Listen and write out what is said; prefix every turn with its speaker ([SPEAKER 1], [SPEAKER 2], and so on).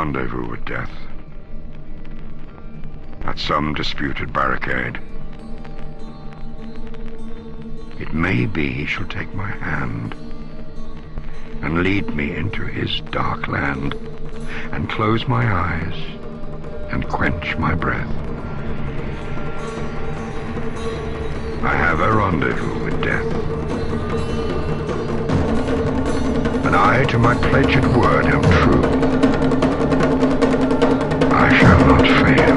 [SPEAKER 1] rendezvous with death at some disputed barricade. It may be he shall take my hand and lead me into his dark land and close my eyes and quench my breath. I have a rendezvous with death, and I to my pledged word am true. I shall not fail.